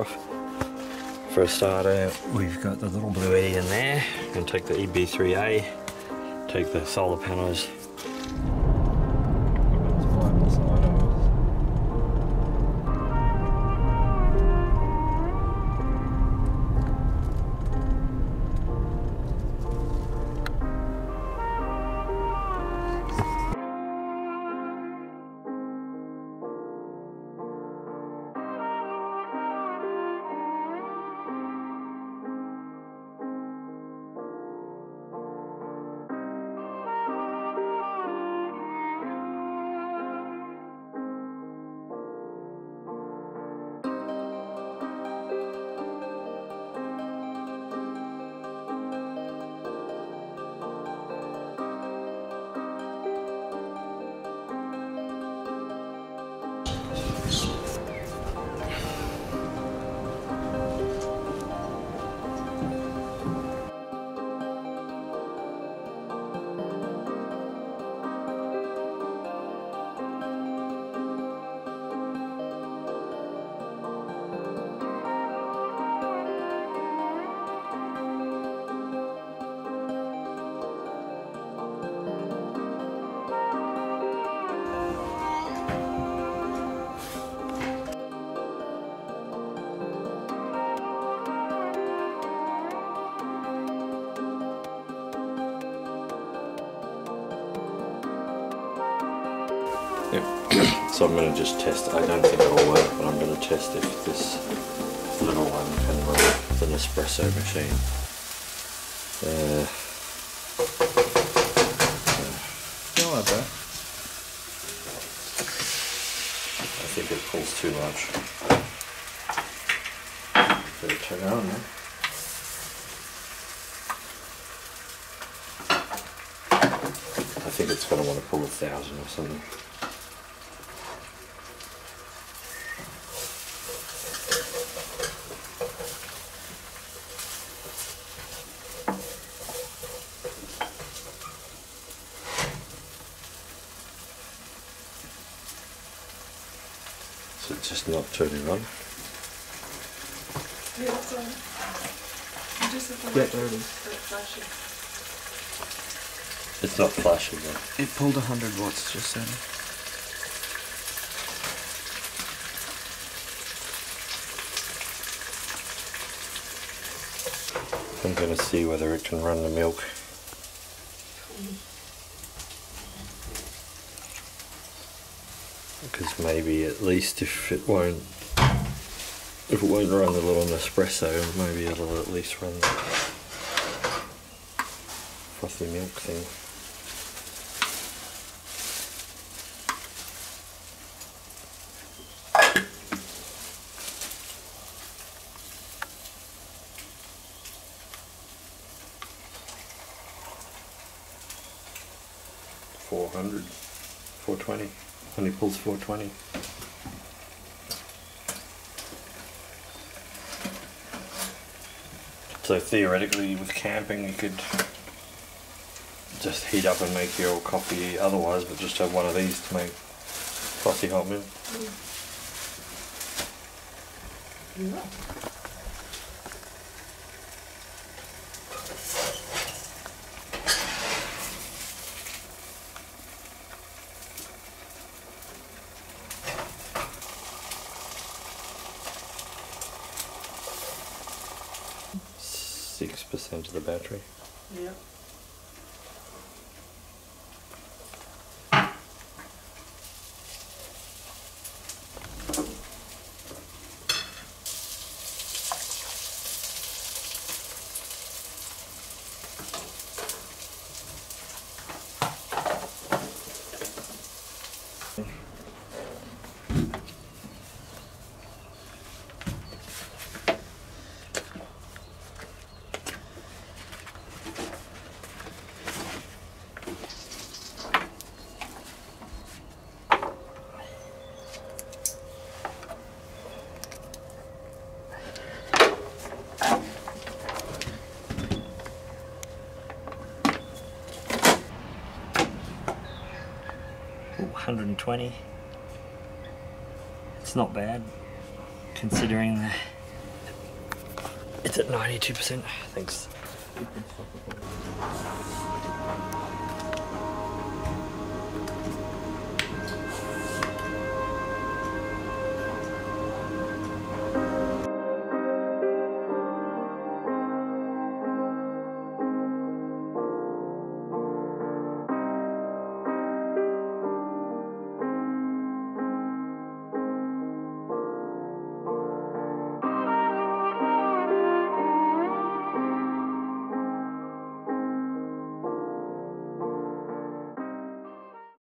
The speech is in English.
off. For a starter, we've got the little Bluetti in there. I'm going to take the EB3A, take the solar panels. So I'm going to just test. I don't think it'll work, but I'm going to test if this little one can run with an espresso machine. Not like that. I think it pulls too much. Better turn it on now. I think it's going to want to pull 1,000 or something. So it's just not turning on. Yeah, it's on. Get dirty. It's not flashing though. It pulled 100 watts just then. I'm going to see whether it can run the milk. Because maybe at least if it won't run the little Nespresso, maybe it'll at least run the frothy milk thing. $420. Only pulls 420. So theoretically with camping you could just heat up and make your coffee otherwise, but just have one of these to make frothy hot milk. Yeah. 6% of the battery. Yeah. Ooh, 120. It's not bad considering It's at 92%. Thanks.